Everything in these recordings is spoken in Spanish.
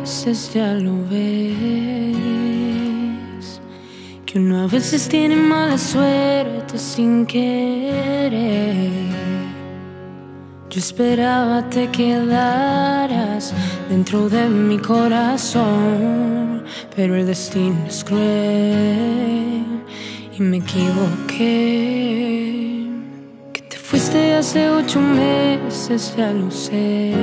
veces ya lo ves, que uno a veces tiene mala suerte sin querer. Yo esperaba te quedaras dentro de mi corazón, pero el destino es cruel y me equivoqué. Que te fuiste hace 8 meses, ya lo sé,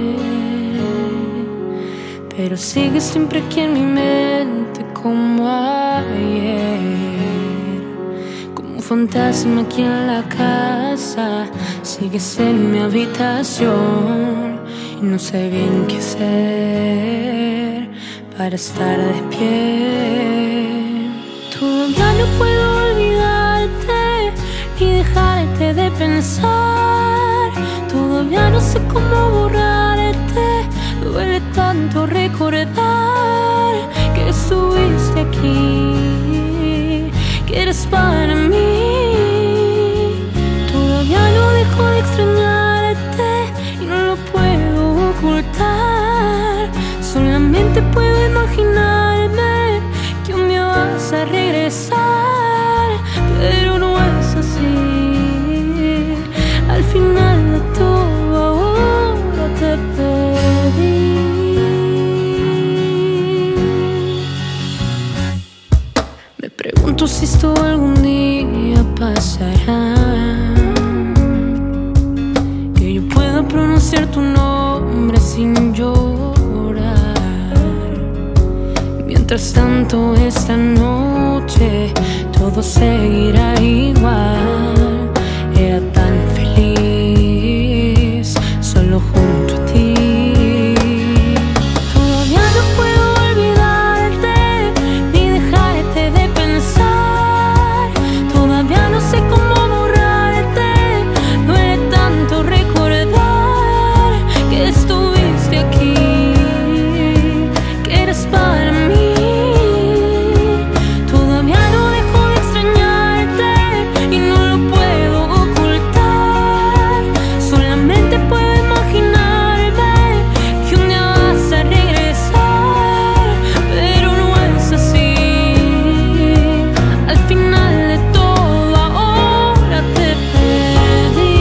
pero sigues siempre aquí en mi mente como ayer, como un fantasma aquí en la casa. Sigues en mi habitación y no sé bien qué hacer para estar de pie. Todavía no puedo olvidarte ni dejarte de pensar. Todavía no sé cómo borrarte. Duele tanto recordar que estuviste aquí, que eres para mí. Todavía no dejo de extrañarte y no lo puedo ocultar. Solamente puedo imaginarme que un día vas a regresar, pero no es así. Al final de todo ahora te perdí. Me pregunto si esto algún día pasará, que yo pueda pronunciar tu nombre sin llorar. Mientras tanto esta noche todo seguirá igual. Era tan feliz solo junto a ti. Todavía no puedo olvidarte ni dejarte de pensar. Todavía no sé cómo borrarte. Duele tanto recordar que estuviste aquí, que eres para mí. Todavía no dejo de extrañarte y no lo puedo ocultar. Solamente puedo imaginarme que un día vas a regresar, pero no es así. Al final de todo ahora te perdí.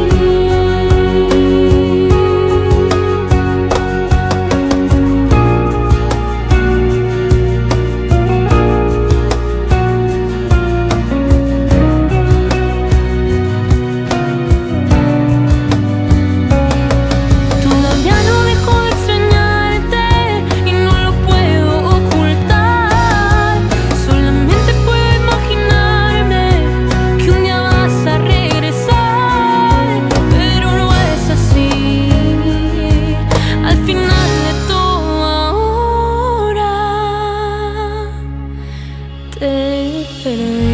Todavía no dejo de extrañarte y no lo puedo ocultar. Solamente puedo imaginarme que un día vas a regresar, pero no es así. Al final de todo ahora te perdí.